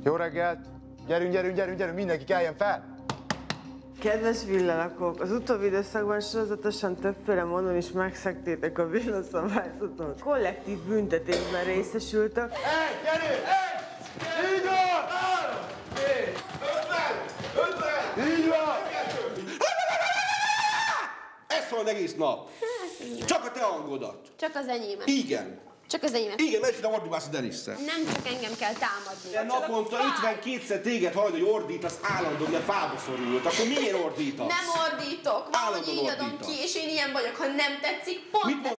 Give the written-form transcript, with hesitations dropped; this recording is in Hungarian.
Jó reggelt! Gyerünk, mindenki keljen fel! Kedves villalakók, az utóbbi időszakban sorozatosan többféle módon is megszegtétek a villaszabályzatot. Kollektív büntetésben részesültök. Gyerünk! Így van! 50! Így van! Ez szól egész nap. Csak a te hangodat. Csak az enyémet. Igen. Csak az enyémet. Igen, mert te ordibálsz a Denisszel. Nem csak engem kell támadni. De naponta 52-szer téged hallod, hogy ordítasz állandóan, mert fába szorult. Akkor miért ordítasz? Nem ordítok. Valahogy Állandóan így adom ordítasz. ki, és én ilyen vagyok. Ha nem tetszik, pont Mit